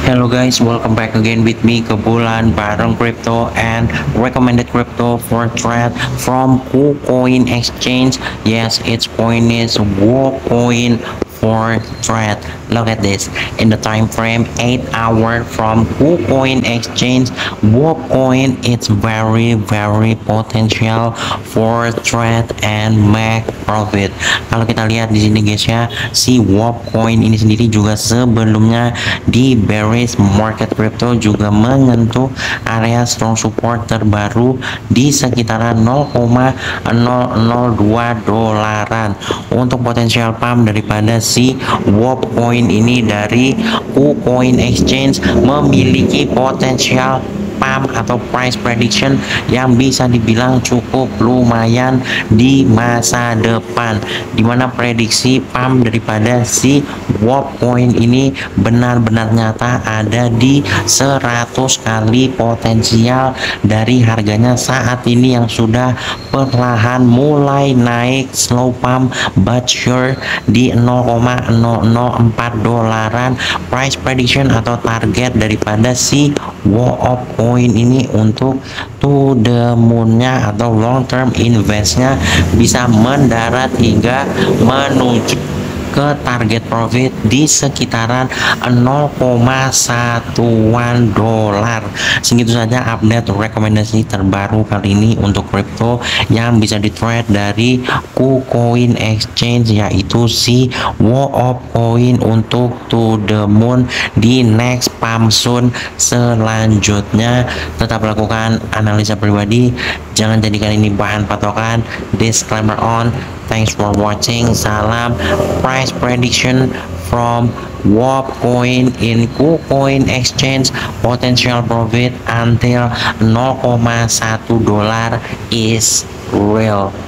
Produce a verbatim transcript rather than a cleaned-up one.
Hello guys, welcome back again with me Kebulan bareng crypto and recommended crypto for trade from KuCoin Exchange. Yes, its coin is WoCoin for trade. Look at this. In the time frame eight hour from KuCoin Exchange, WoCoin it's very very potential for trade and make profit. Kalau kita lihat di sini guys ya, si WoCoin ini sendiri juga sebelumnya di bearish market crypto juga menyentuh area strong support terbaru di sekitaran nol koma nol nol dua dolaran. Untuk potensial pump daripada si WoCoin ini dari KuCoin Exchange memiliki potensial pump atau price prediction yang bisa dibilang cukup lumayan di masa depan, dimana prediksi pump daripada si WoCoin ini benar-benar nyata ada di seratus kali potensial dari harganya saat ini yang sudah perlahan mulai naik slow pump but sure di nol koma nol nol empat dolaran. Price prediction atau target daripada si WoCoin ini untuk to the moon-nya atau long term investnya bisa mendarat hingga menuju ke target profit di sekitaran nol koma satuan dolar. Segitu saja update rekomendasi terbaru kali ini untuk crypto yang bisa di trade dari KuCoin Exchange, yaitu si WoCoin untuk to the moon di next pump soon selanjutnya. Tetap lakukan analisa pribadi, jangan jadikan ini bahan patokan. Disclaimer on. Thanks for watching. Salam price prediction from WoCoin in KuCoin Exchange. Potential profit until nol koma satu dolar is real.